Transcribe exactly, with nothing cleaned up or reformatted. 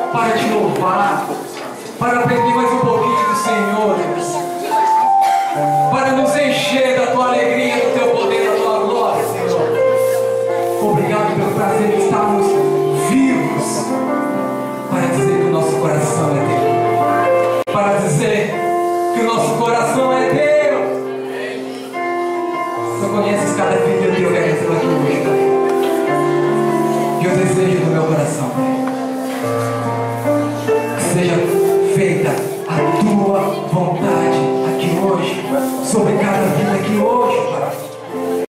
para te louvar, para aprender mais um pouquinho do Senhor, Deus, para nos encher da tua alegria, do teu poder, da tua glória, Senhor. Obrigado pelo prazer de estarmos vivos, para dizer que o nosso coração é teu, para dizer que o nosso coração é teu. Tu conheces cada filho teu que é aqui hoje, Pai. E o desejo do meu coração, Pai, que seja feita a tua vontade aqui hoje, sobre cada